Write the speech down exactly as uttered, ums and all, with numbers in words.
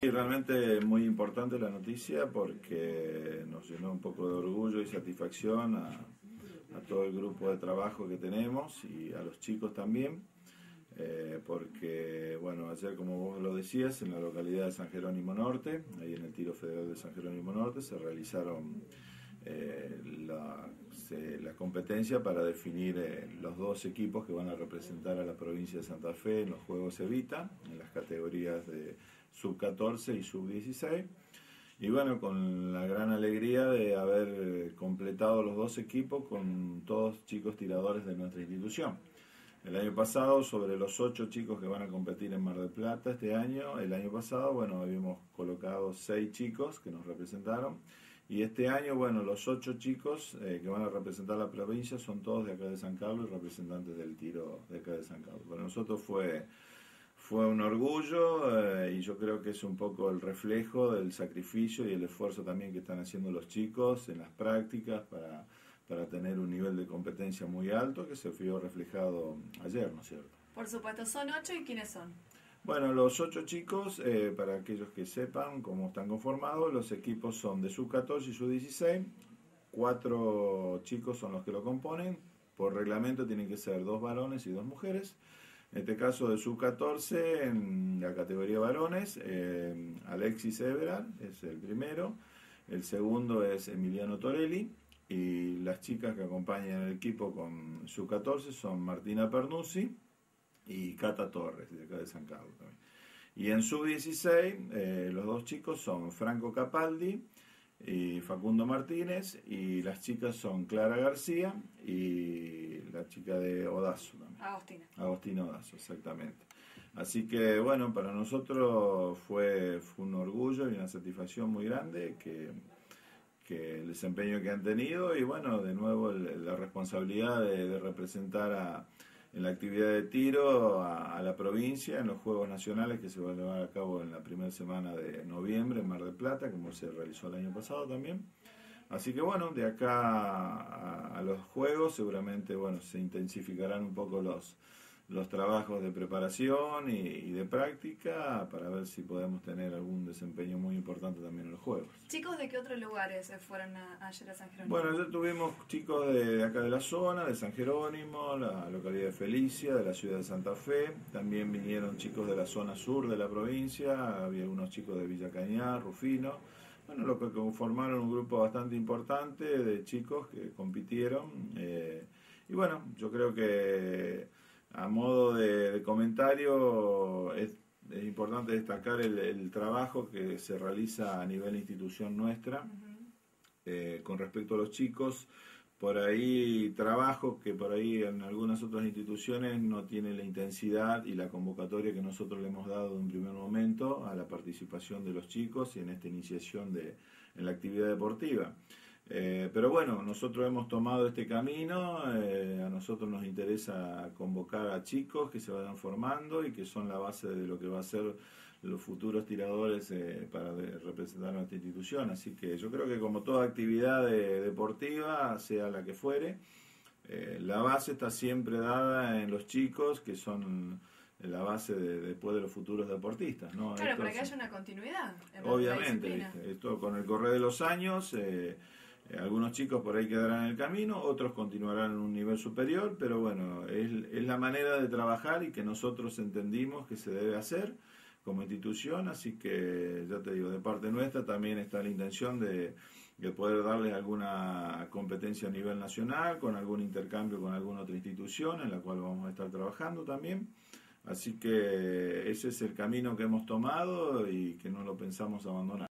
Y realmente muy importante la noticia porque nos llenó un poco de orgullo y satisfacción a, a todo el grupo de trabajo que tenemos y a los chicos también, eh, porque bueno, ayer, como vos lo decías, en la localidad de San Jerónimo Norte, ahí en el Tiro Federal de San Jerónimo Norte, se realizaron eh, la, se, la competencia para definir eh, los dos equipos que van a representar a la provincia de Santa Fe en los Juegos Evita, en las categorías de sub catorce y sub dieciséis. Y bueno, con la gran alegría de haber completado los dos equipos con todos chicos tiradores de nuestra institución. El año pasado, sobre los ocho chicos que van a competir en Mar del Plata este año, el año pasado, bueno, habíamos colocado seis chicos que nos representaron. Y este año, bueno, los ocho chicos eh, que van a representar la provincia son todos de acá de San Carlos y representantes del tiro de acá de San Carlos. Para nosotros fue... Fue un orgullo eh, y yo creo que es un poco el reflejo del sacrificio y el esfuerzo también que están haciendo los chicos en las prácticas para, para tener un nivel de competencia muy alto que se vio reflejado ayer, ¿no es cierto? Por supuesto, ¿son ocho y quiénes son? Bueno, los ocho chicos, eh, para aquellos que sepan cómo están conformados, los equipos son de sub catorce y sub dieciséis, cuatro chicos son los que lo componen, por reglamento tienen que ser dos varones y dos mujeres. En este caso de sub catorce, en la categoría varones, eh, Alexis Everard es el primero, el segundo es Emiliano Torelli, y las chicas que acompañan el equipo con sub catorce son Martina Pernuzzi y Cata Torres, de acá de San Carlos también. Y en sub dieciséis, eh, los dos chicos son Franco Capaldi y Facundo Martínez, y las chicas son Clara García y la chica de Odazo también. Agostina. Agostina Odazo, exactamente. Así que bueno, para nosotros fue, fue un orgullo y una satisfacción muy grande que, que el desempeño que han tenido, y bueno, de nuevo el, la responsabilidad de, de representar a, en la actividad de tiro a, a la provincia en los Juegos Nacionales que se van a llevar a cabo en la primera semana de noviembre en Mar del Plata, como se realizó el año pasado también. Así que bueno, de acá a, a los Juegos seguramente bueno, se intensificarán un poco los, los trabajos de preparación y, y de práctica para ver si podemos tener algún desempeño muy importante también en los Juegos. ¿Chicos de qué otros lugares fueron a, ayer a San Jerónimo? Bueno, ya tuvimos chicos de, de acá de la zona, de San Jerónimo, la localidad de Felicia, de la ciudad de Santa Fe. También vinieron chicos de la zona sur de la provincia, había algunos chicos de Villa Cañar, Rufino. Bueno, lo que conformaron un grupo bastante importante de chicos que compitieron. Eh, y bueno, yo creo que a modo de, de comentario es, es importante destacar el, el trabajo que se realiza a nivel institución nuestra. Uh-huh. eh, con respecto a los chicos. Por ahí trabajo que por ahí en algunas otras instituciones no tiene la intensidad y la convocatoria que nosotros le hemos dado de un primer momento a la participación de los chicos y en esta iniciación de, en la actividad deportiva. Eh, pero bueno, nosotros hemos tomado este camino, eh, a nosotros nos interesa convocar a chicos que se vayan formando y que son la base de lo que va a ser los futuros tiradores eh, para de, representar nuestra institución. Así que yo creo que como toda actividad de, deportiva, sea la que fuere, eh, la base está siempre dada en los chicos que son la base de, después de los futuros deportistas, ¿no? Claro, Esto, para que haya una continuidad en obviamente, la ¿viste? Esto con el correr de los años, eh, eh, algunos chicos por ahí quedarán en el camino, otros continuarán en un nivel superior, pero bueno, es, es la manera de trabajar y que nosotros entendimos que se debe hacer como institución, así que ya te digo, de parte nuestra también está la intención de, de poder darles alguna competencia a nivel nacional, con algún intercambio con alguna otra institución en la cual vamos a estar trabajando también. Así que ese es el camino que hemos tomado y que no lo pensamos abandonar.